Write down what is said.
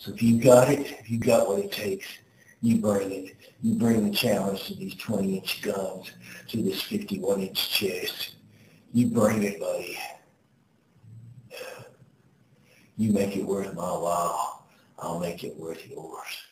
So if you got it, if you got what it takes, you bring it. You bring the challenge to these 20-inch guns, to this 51-inch chest. You bring it, buddy. You make it worth my while. I'll make it worth yours.